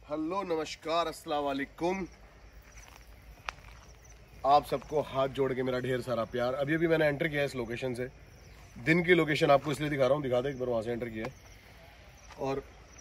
Hello नमस्कार अस्सलाम वालेकुम। आप सबको हाथ जोड़ के मेरा ढेर सारा प्यार। अभी अभी मैंने एंटर किया है इस लोकेशन से। दिन की लोकेशन आपको इसलिए दिखा रहा हूँ, दिखा दे एक बार, वहाँ से एंटर किया है। और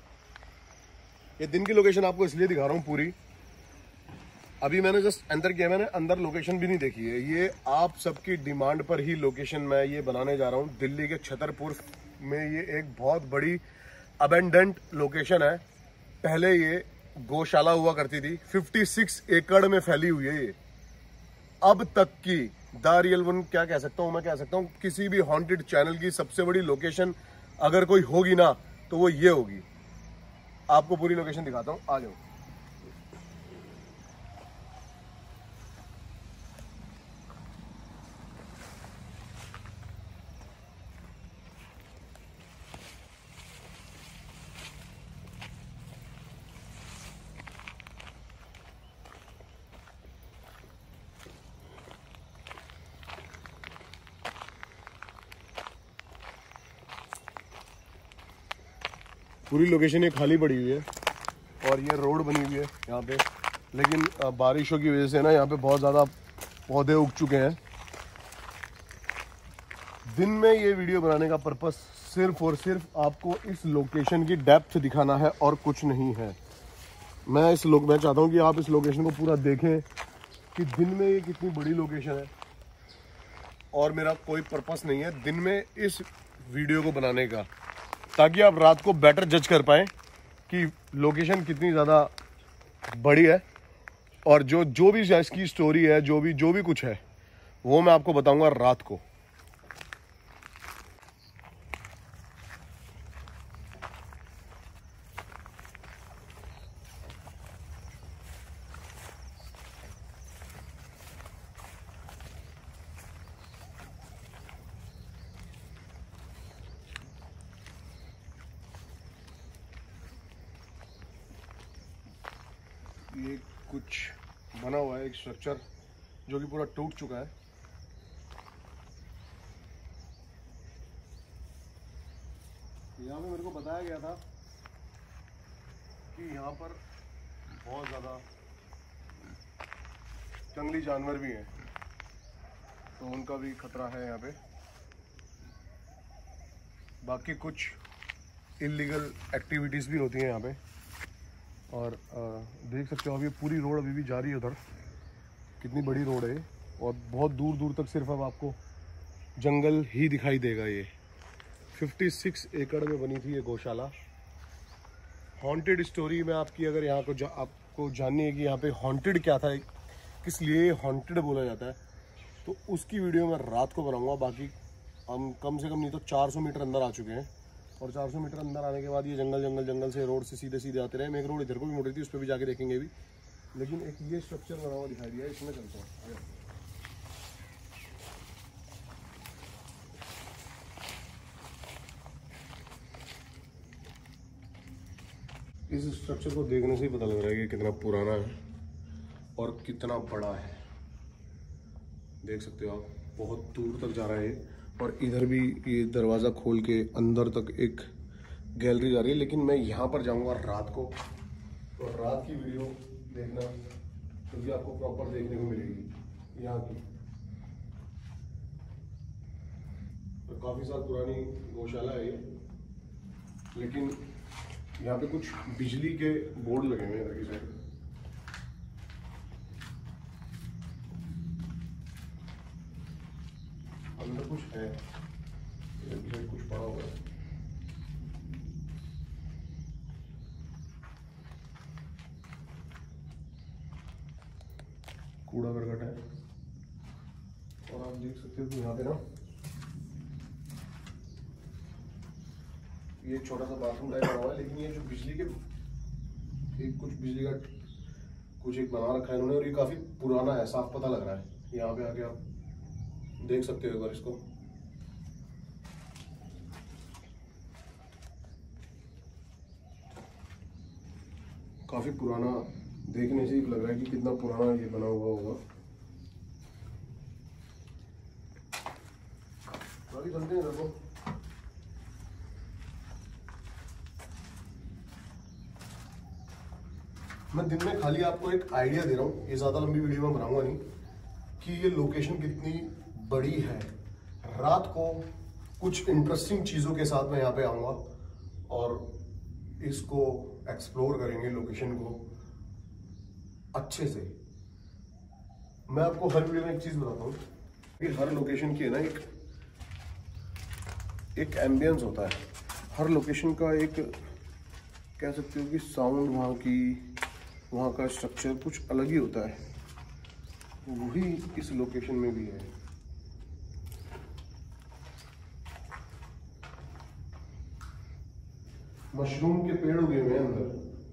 ये दिन की लोकेशन आपको इसलिए दिखा रहा हूँ पूरी। अभी मैंने जस्ट एंटर किया, मैंने अंदर लोकेशन भी नहीं देखी है। ये आप सबकी डिमांड पर ही लोकेशन मैं ये बनाने जा रहा हूँ। दिल्ली के छतरपुर में ये एक बहुत बड़ी अबेंडेंट लोकेशन है। पहले ये गौशाला हुआ करती थी, 56 एकड़ में फैली हुई है ये। अब तक की द रियल वन क्या कह सकता हूँ, मैं कह सकता हूँ किसी भी हॉन्टेड चैनल की सबसे बड़ी लोकेशन अगर कोई होगी ना तो वो ये होगी। आपको पूरी लोकेशन दिखाता हूँ, आ जाओ। पूरी लोकेशन ये खाली पड़ी हुई है और ये रोड बनी हुई है यहाँ पे, लेकिन बारिशों की वजह से ना यहाँ पे बहुत ज़्यादा पौधे उग चुके हैं। दिन में ये वीडियो बनाने का पर्पस सिर्फ और सिर्फ आपको इस लोकेशन की डेप्थ दिखाना है और कुछ नहीं है। मैं चाहता हूँ कि आप इस लोकेशन को पूरा देखें कि दिन में ये कितनी बड़ी लोकेशन है। और मेरा कोई पर्पस नहीं है दिन में इस वीडियो को बनाने का, ताकि आप रात को बेटर जज कर पाएँ कि लोकेशन कितनी ज़्यादा बड़ी है। और जो भी इसकी स्टोरी है, जो भी कुछ है, वो मैं आपको बताऊंगा रात को। ये कुछ बना हुआ है, एक स्ट्रक्चर जो कि पूरा टूट चुका है। यहाँ पे मेरे को बताया गया था कि यहाँ पर बहुत ज़्यादा जंगली जानवर भी हैं, तो उनका भी खतरा है यहाँ पे। बाकी कुछ इलीगल एक्टिविटीज़ भी होती हैं यहाँ पे। और देख सकते हो आप, ये पूरी रोड अभी भी जा रही है उधर। कितनी बड़ी रोड है और बहुत दूर दूर तक सिर्फ अब आपको जंगल ही दिखाई देगा। ये 56 एकड़ में बनी थी ये गौशाला। हॉन्टेड स्टोरी में आपकी अगर यहाँ को आपको जाननी है कि यहाँ पे हॉन्टेड क्या था, किस लिए हॉन्टेड बोला जाता है, तो उसकी वीडियो मैं रात को बनाऊँगा। बाकी हम कम से कम नहीं तो 400 मीटर अंदर आ चुके हैं। और 400 मीटर अंदर आने के बाद ये जंगल से रोड से सीधे सीधे आते रहे। मैं एक रोड इधर को भी मुड़ रही थी, उस पर भी जाके देखेंगे भी। लेकिन एक ये स्ट्रक्चर बना हुआ दिखाई दिया, इसमें चलता हूँ। इस स्ट्रक्चर को देखने से ही पता लग रहा है कि कितना पुराना है और कितना बड़ा है। देख सकते हो आप, बहुत दूर तक जा रहा है। और इधर भी ये दरवाज़ा खोल के अंदर तक एक गैलरी जा रही है। लेकिन मैं यहाँ पर जाऊँगा रात को, तो रात की वीडियो देखना, क्योंकि आपको प्रॉपर देखने को मिलेगी यहाँ की। तो काफ़ी साल पुरानी गौशाला है ये, लेकिन यहाँ पे कुछ बिजली के बोर्ड लगे हुए हैं इधर की साइड। अंदर कुछ है, इधर की साइड कुछ पड़ा हुआ है। कूड़ा करकट है। और आप देख सकते हो कि यहाँ पे ना ये छोटा सा बाथरूम टाइप बना हुआ है। लेकिन ये जो बिजली के कुछ बिजली का कुछ एक बना रखा है इन्होंने, और ये काफी पुराना है, साफ पता लग रहा है। यहाँ पे आके आप देख सकते हो एक बार इसको। काफी पुराना, देखने से ही लग रहा है कि कितना पुराना ये बना हुआ होगा। अभी चलते हैं देखो। मैं दिन में खाली आपको एक आइडिया दे रहा हूँ, ये ज़्यादा लंबी वीडियो में बनाऊंगा नहीं, कि ये लोकेशन कितनी बड़ी है। रात को कुछ इंटरेस्टिंग चीज़ों के साथ मैं यहाँ पे आऊँगा और इसको एक्सप्लोर करेंगे लोकेशन को अच्छे से। मैं आपको हर वीडियो में एक चीज़ बताता हूँ कि हर लोकेशन की है ना एक एम्बियंस होता है, हर लोकेशन का एक कह सकते हो कि साउंड, वहाँ का स्ट्रक्चर कुछ अलग ही होता है। वही इस लोकेशन में भी है। मशरूम के पेड़ उगे हुए हैं अंदर,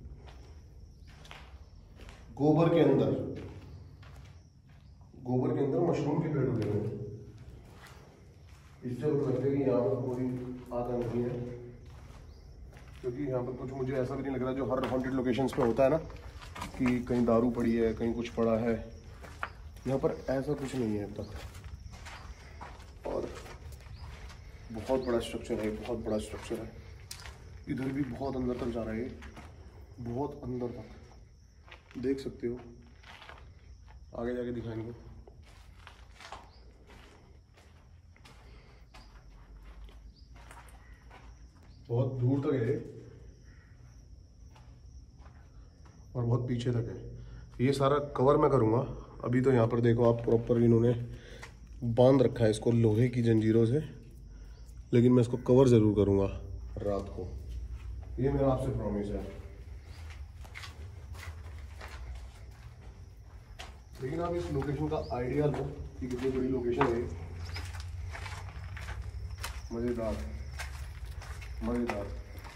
गोबर के अंदर मशरूम के पेड़ उगे हुए हैं। इससे लगता है कि यहाँ पर कोई आता नहीं है, क्योंकि यहाँ पर कुछ मुझे ऐसा भी नहीं लग रहा जो हर हॉन्टेड लोकेशंस पे होता है ना, कि कहीं दारू पड़ी है, कहीं कुछ पड़ा है। यहाँ पर ऐसा कुछ नहीं है अब तक। और बहुत बड़ा स्ट्रक्चर है, बहुत बड़ा स्ट्रक्चर है। इधर भी बहुत अंदर तक जा रहा है, बहुत अंदर तक देख सकते हो। आगे जाके दिखाएंगे। बहुत दूर तक है और बहुत पीछे तक है। ये सारा कवर मैं करूँगा। अभी तो यहाँ पर देखो आप, प्रॉपर इन्होंने बांध रखा है इसको लोहे की जंजीरों से, लेकिन मैं इसको कवर ज़रूर करूँगा रात को। ये मेरा आपसे प्रॉमिस है। लेकिन आप इस लोकेशन का आइडिया लो कि कितनी बड़ी लोकेशन है। मज़ेदार मज़ेदार।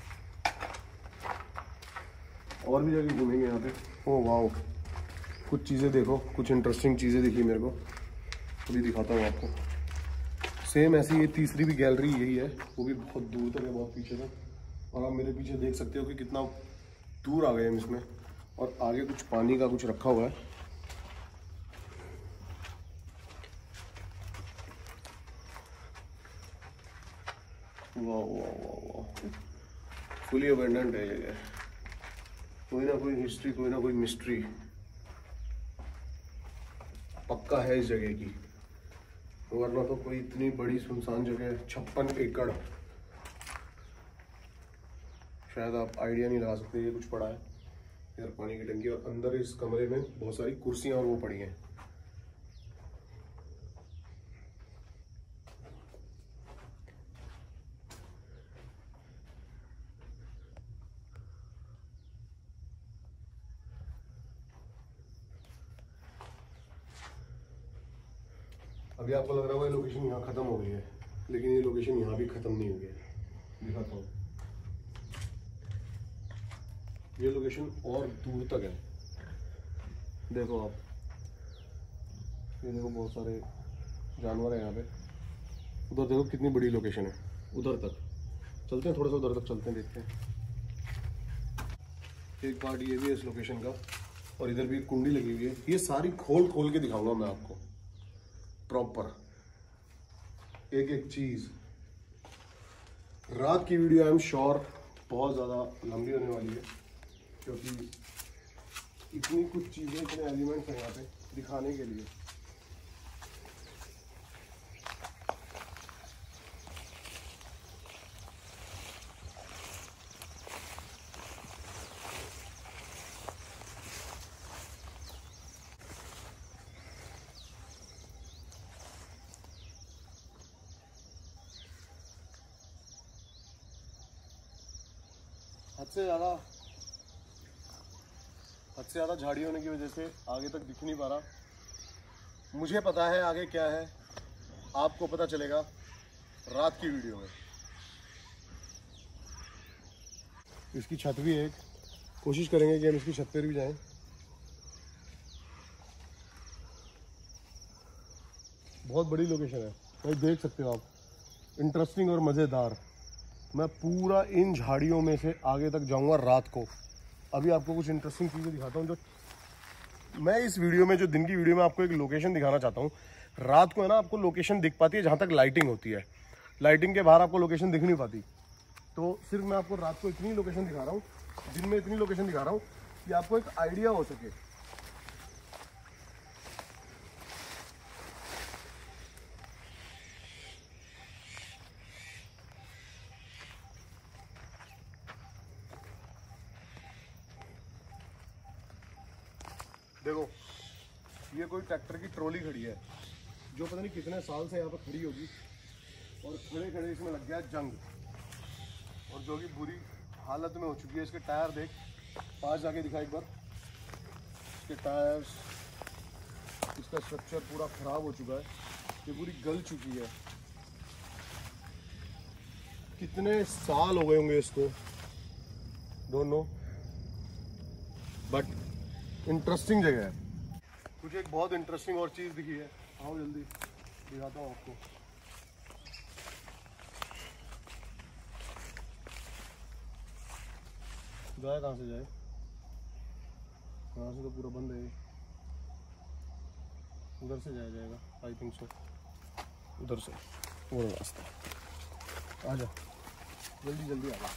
और भी जगह घूमेंगे यहाँ पे। ओह वाओ, कुछ चीज़ें देखो, कुछ इंटरेस्टिंग चीज़ें दिखी मेरे को, अभी दिखाता हूँ आपको। सेम ऐसी ये तीसरी भी गैलरी यही है, वो भी बहुत दूर तक है, बहुत पीछे तक। और आप मेरे पीछे देख सकते हो कि कितना दूर आ गए हम इसमें। और आगे कुछ पानी का कुछ रखा हुआ है। वाह वाह वाह वाह, फुली अबेंडेंट है ये। कोई ना कोई हिस्ट्री, कोई ना कोई मिस्ट्री पक्का है इस जगह की, वरना तो कोई इतनी बड़ी सुनसान जगह, 56 एकड़, शायद आप आइडिया नहीं लगा सकते। ये कुछ पड़ा है इधर, पानी की टंकी, और अंदर इस कमरे में बहुत सारी कुर्सियां और वो पड़ी हैं। अभी आपको लग रहा होगा ये लोकेशन यहाँ खत्म हो गई है, लेकिन ये लोकेशन यहाँ भी खत्म नहीं हुई है। दिखाता हूँ, ये लोकेशन और दूर तक है। देखो आप, ये देखो बहुत सारे जानवर है यहाँ पे। उधर देखो कितनी बड़ी लोकेशन है, उधर तक चलते हैं, थोड़ा सा उधर तक चलते हैं, देखते हैं। एक पार्ट ये भी है इस लोकेशन का, और इधर भी एक कुंडी लगी हुई है। ये सारी खोल खोल के दिखाऊंगा मैं आपको प्रॉपर, एक एक चीज। रात की वीडियो आई एम श्योर बहुत ज़्यादा लंबी होने वाली है, क्योंकि इतनी कुछ चीज़ें, इतने एलिमेंट्स हैं यहाँ पे दिखाने के लिए। हद से ज़्यादा झाड़ी होने की वजह से आगे तक दिख नहीं पा रहा। मुझे पता है आगे क्या है, आपको पता चलेगा रात की वीडियो में। इसकी छत भी है, कोशिश करेंगे कि हम इसकी छत पर भी जाएं। बहुत बड़ी लोकेशन है भाई, देख सकते हो आप, इंटरेस्टिंग और मज़ेदार। मैं पूरा इन झाड़ियों में से आगे तक जाऊंगा रात को। अभी आपको कुछ इंटरेस्टिंग चीज़ें दिखाता हूँ जो मैं इस वीडियो में, जो दिन की वीडियो में आपको एक लोकेशन दिखाना चाहता हूँ। रात को है ना, आपको लोकेशन दिख पाती है जहाँ तक लाइटिंग होती है, लाइटिंग के बाहर आपको लोकेशन दिख नहीं पाती। तो सिर्फ मैं आपको रात को इतनी लोकेशन दिखा रहा हूँ, दिन में इतनी लोकेशन दिखा रहा हूँ कि आपको एक आइडिया हो सके। देखो ये कोई ट्रैक्टर की ट्रॉली खड़ी है जो पता नहीं कितने साल से यहाँ पर खड़ी होगी, और खड़े खड़े इसमें लग गया जंग, और जो कि बुरी हालत में हो चुकी है। इसके टायर देख, पास जाके दिखा एक बार, इसके टायर्स, इसका स्ट्रक्चर पूरा खराब हो चुका है, ये पूरी गल चुकी है। कितने साल हो गए होंगे इसको, डोंट नो, बट इंटरेस्टिंग जगह है। मुझे एक बहुत इंटरेस्टिंग और चीज़ दिखी है, आओ जल्दी दिखाता हूँ आपको। जाए कहाँ से जाए, यहाँ से तो पूरा बंद है, उधर से जाया जाएगा आई थिंक सो, उधर से वो रास्ता। आ जा जल्दी जल्दी आ जा।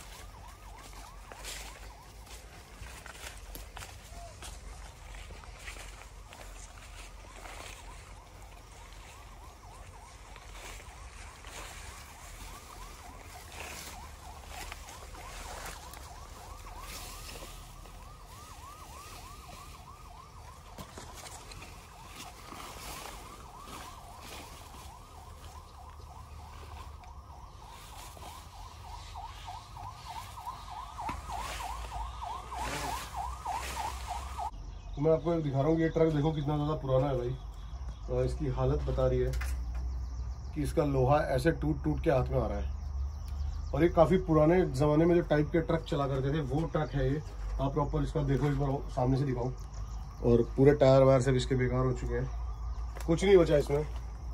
मैं आपको दिखा रहा हूँ कि ये ट्रक देखो कितना ज़्यादा पुराना है भाई। तो इसकी हालत बता रही है कि इसका लोहा ऐसे टूट टूट के हाथ में आ रहा है, और ये काफ़ी पुराने ज़माने में जो टाइप के ट्रक चला करते थे वो ट्रक है ये। आप प्रॉपर इसका देखो, एक बार सामने से दिखाऊँ, और पूरे टायर वायर सब इसके बेकार हो चुके हैं, कुछ नहीं बचा इसमें।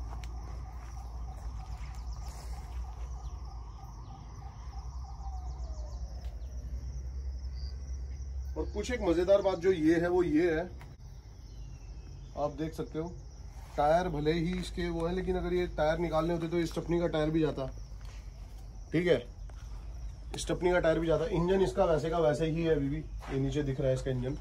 और कुछ एक मजेदार बात जो ये है वो ये है, आप देख सकते हो टायर भले ही इसके वो है, लेकिन अगर ये टायर निकालने होते तो स्टेपनी का टायर भी जाता, ठीक है, स्टेपनी का टायर भी जाता। इंजन इसका वैसे का वैसे ही है अभी भी, ये नीचे दिख रहा है इसका इंजन।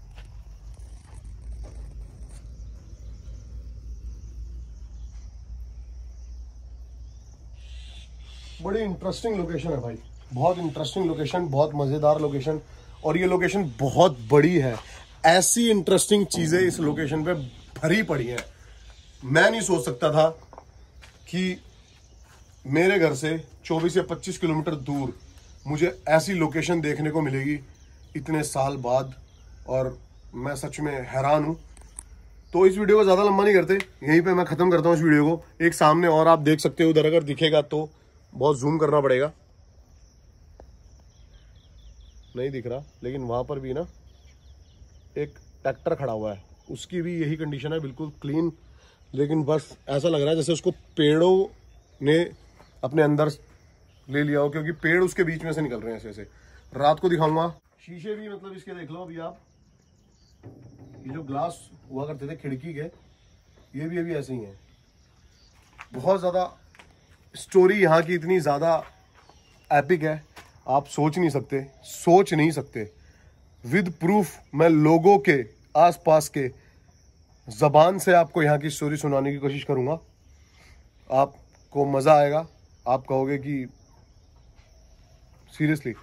बड़ी इंटरेस्टिंग लोकेशन है भाई, बहुत इंटरेस्टिंग लोकेशन, बहुत मजेदार लोकेशन, और ये लोकेशन बहुत बड़ी है। ऐसी इंटरेस्टिंग चीजें इस लोकेशन पे भरी पड़ी हैं। मैं नहीं सोच सकता था कि मेरे घर से 24 या 25 किलोमीटर दूर मुझे ऐसी लोकेशन देखने को मिलेगी इतने साल बाद, और मैं सच में हैरान हूं। तो इस वीडियो को ज्यादा लंबा नहीं करते, यहीं पे मैं खत्म करता हूं इस वीडियो को। एक सामने और आप देख सकते हो, उधर अगर दिखेगा तो बहुत जूम करना पड़ेगा, नहीं दिख रहा, लेकिन वहां पर भी ना एक ट्रैक्टर खड़ा हुआ है, उसकी भी यही कंडीशन है, बिल्कुल क्लीन, लेकिन बस ऐसा लग रहा है जैसे उसको पेड़ों ने अपने अंदर ले लिया हो, क्योंकि पेड़ उसके बीच में से निकल रहे हैं ऐसे ऐसे। रात को दिखाऊंगा। शीशे भी मतलब इसके देख लो अभी आप, ये जो ग्लास हुआ करते थे खिड़की के, ये भी अभी ऐसे ही है। बहुत ज्यादा स्टोरी यहाँ की इतनी ज्यादा एपिक है, आप सोच नहीं सकते। विद प्रूफ मैं लोगों के आसपास के जबान से आपको यहाँ की स्टोरी सुनाने की कोशिश करूंगा। आपको मजा आएगा, आप कहोगे कि सीरियसली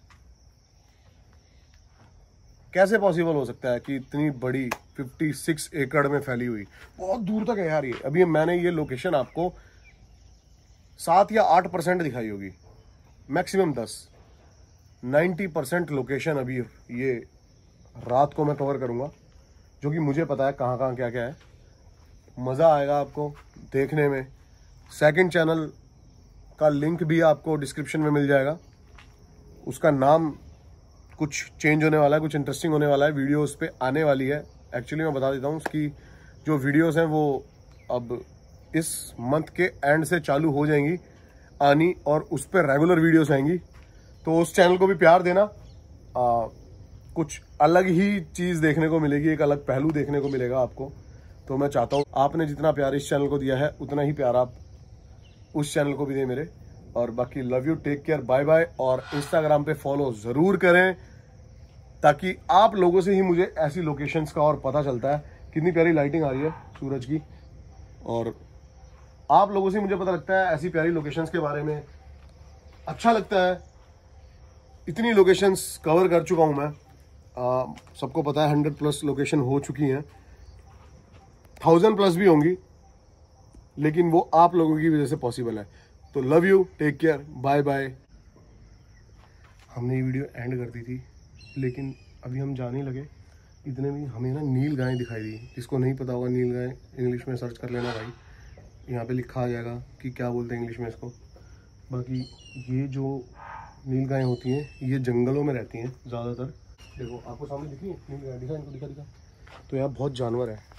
कैसे पॉसिबल हो सकता है कि इतनी बड़ी 56 एकड़ में फैली हुई, बहुत दूर तक है यार ये। अभी मैंने ये लोकेशन आपको 7 या 8% दिखाई होगी, मैक्सिमम 10। 90% लोकेशन अभी ये रात को मैं कवर करूंगा, जो कि मुझे पता है कहाँ कहाँ क्या क्या है। मज़ा आएगा आपको देखने में। सेकंड चैनल का लिंक भी आपको डिस्क्रिप्शन में मिल जाएगा, उसका नाम कुछ चेंज होने वाला है, कुछ इंटरेस्टिंग होने वाला है, वीडियो उस पर आने वाली है। एक्चुअली मैं बता देता हूँ, उसकी जो वीडियोस हैं वो अब इस मंथ के एंड से चालू हो जाएंगी आनी, और उस पर रेगुलर वीडियोस आएंगी। तो उस चैनल को भी प्यार देना, कुछ अलग ही चीज़ देखने को मिलेगी, एक अलग पहलू देखने को मिलेगा आपको। तो मैं चाहता हूँ आपने जितना प्यार इस चैनल को दिया है उतना ही प्यार आप उस चैनल को भी दें मेरे। और बाकी love you, take care, bye bye. और इंस्टाग्राम पे फॉलो ज़रूर करें, ताकि आप लोगों से ही मुझे ऐसी लोकेशंस का और पता चलता है। कितनी प्यारी लाइटिंग आ रही है सूरज की, और आप लोगों से मुझे पता लगता है ऐसी प्यारी लोकेशंस के बारे में। अच्छा लगता है। इतनी लोकेशंस कवर कर चुका हूं मैं, सबको पता है 100+ लोकेशन हो चुकी हैं, 1000+ भी होंगी, लेकिन वो आप लोगों की वजह से पॉसिबल है। तो love you, take care, bye bye. हमने ये वीडियो एंड कर दी थी, लेकिन अभी हम जाने लगे, इतने में हमें ना नील गाय दिखाई दी। जिसको नहीं पता होगा नील गाय, इंग्लिश में सर्च कर लेना भाई, यहाँ पे लिखा आ जाएगा कि क्या बोलते हैं इंग्लिश में इसको। बाकी ये जो नील गायें होती हैं ये जंगलों में रहती हैं ज़्यादातर। देखो आपको सामने दिखी नील गाय, दिखा इनको, दिखा। तो यहाँ बहुत जानवर है।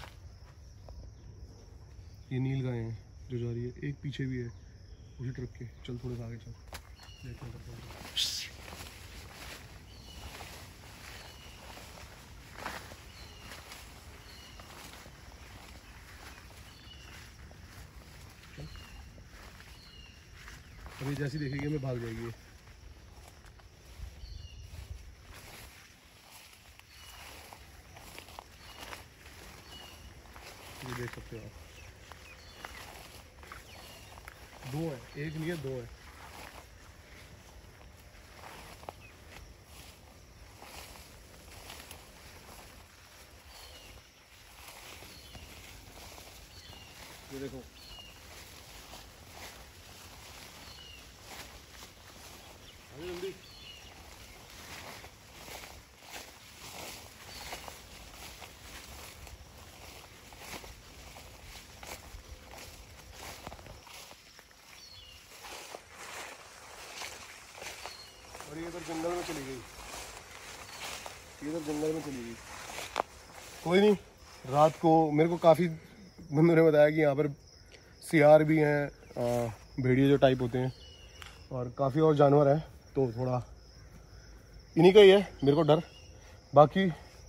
ये नील गाय हैं जो जा रही है, एक पीछे भी है उसी ट्रक के। चल थोड़ा सा आगे चल, अभी जैसी देखेगी हमें भाग जाएगी। ये देख सकते हो आप, दो है, एक नहीं है, दो है। ये देखो, जल्दी। और ये इधर जंगल में चली गई, इधर जंगल में चली गई। कोई नहीं, रात को मेरे को काफ़ी बंदों ने बताया कि यहाँ पर सियार भी हैं, भेड़िए जो टाइप होते हैं, और काफ़ी और जानवर हैं। तो थोड़ा इन्हीं का ही है मेरे को डर। बाकी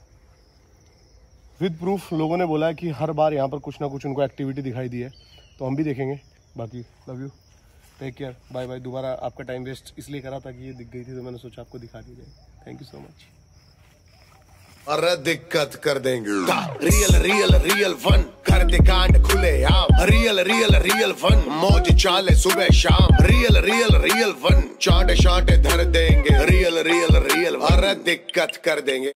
विद प्रूफ लोगों ने बोला है कि हर बार यहाँ पर कुछ ना कुछ उनको एक्टिविटी दिखाई दी है, तो हम भी देखेंगे। बाकी love you, take care, bye bye. दोबारा आपका टाइम वेस्ट इसलिए करा था कि ये दिख गई थी, तो मैंने सोचा आपको दिखा दी जाए। Thank you so much. अरे दिक्कत कर देंगे। रियल रियल रियल फन करते कांड खुले आम। रियल रियल रियल फन मौज चाले सुबह शाम। रियल रियल रियल फन चाटे शाटे धर देंगे। रियल रियल रियल अरे दिक्कत कर देंगे।